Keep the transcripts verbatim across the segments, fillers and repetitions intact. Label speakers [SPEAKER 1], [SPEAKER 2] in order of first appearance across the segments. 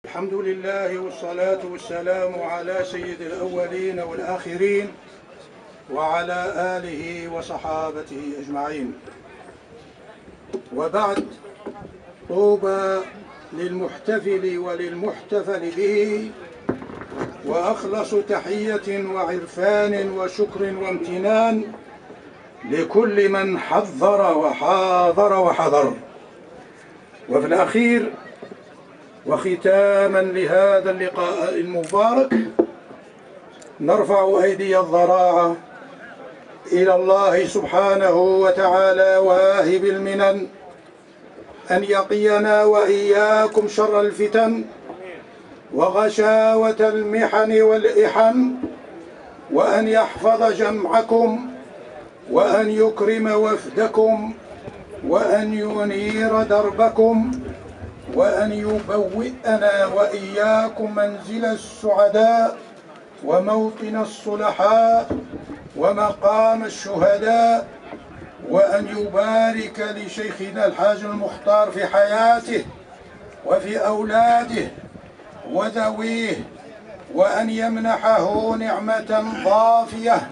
[SPEAKER 1] الحمد لله والصلاة والسلام على سيد الأولين والآخرين وعلى آله وصحابته أجمعين، وبعد. طوبى للمحتفل وللمحتفل به، وأخلص تحية وعرفان وشكر وامتنان لكل من حضر وحاضر وحضر. وفي الأخير وختاما لهذا اللقاء المبارك، نرفع أيدي الضراعة إلى الله سبحانه وتعالى واهب المنن أن يقينا وإياكم شر الفتن وغشاوة المحن والإحن، وأن يحفظ جمعكم، وأن يكرم وفدكم، وأن ينير دربكم، وأن يبوئنا وإياكم منزل السعداء وموطن الصلحاء ومقام الشهداء، وأن يبارك لشيخنا الحاج المختار في حياته وفي أولاده وذويه، وأن يمنحه نعمة ضافية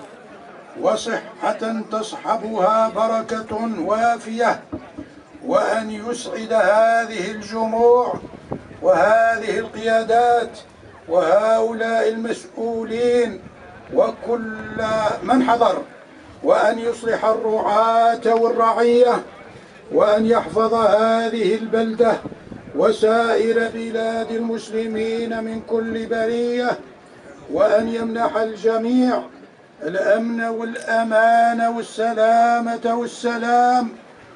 [SPEAKER 1] وصحة تصحبها بركة وافية، وأن يسعد هذه الجموع وهذه القيادات وهؤلاء المسؤولين وكل من حضر، وأن يصلح الرعاة والرعية، وأن يحفظ هذه البلدة وسائر بلاد المسلمين من كل برية، وأن يمنح الجميع الأمن والأمان والسلامة والسلام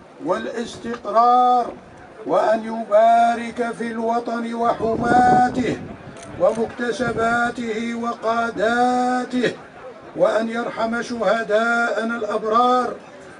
[SPEAKER 1] والاستقرار، وأن يبارك في الوطن وحماته ومكتسباته وقاداته، وأن يرحم شهداءنا الأبرار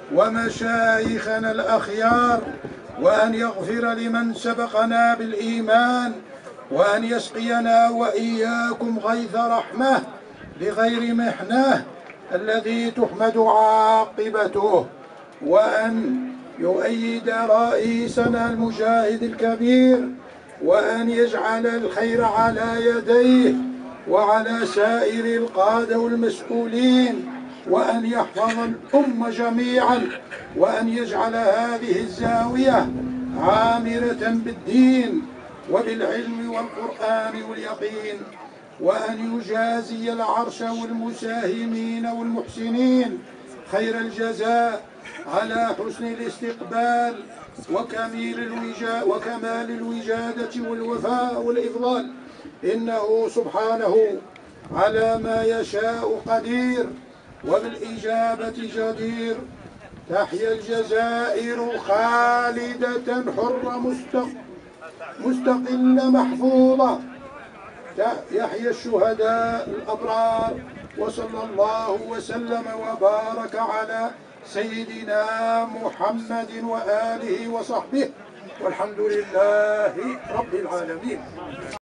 [SPEAKER 1] ومشايخنا الأخيار، وأن يغفر لمن سبقنا بالإيمان، وأن يسقينا وإياكم غيث رحمة بغير محنة الذي تحمد عاقبته، وأن يؤيد رئيسنا المجاهد الكبير، وأن يجعل الخير على يديه وعلى سائر القادة والمسؤولين، وأن يحفظ الأمة جميعا، وأن يجعل هذه الزاوية عامرة بالدين وبالعلم والقرآن واليقين، وأن يجازي العرش والمساهمين والمحسنين خير الجزاء على حسن الاستقبال وكمال الوجا وكمال الوجادة والوفاء والإفضال، إنه سبحانه على ما يشاء قدير وبالإجابة جدير. تحيا الجزائر خالدة حرة مستقلة محفوظة، يحيى الشهداء الأبرار، وصلى الله وسلم وبارك على سيدنا محمد وآله وصحبه، والحمد لله رب العالمين.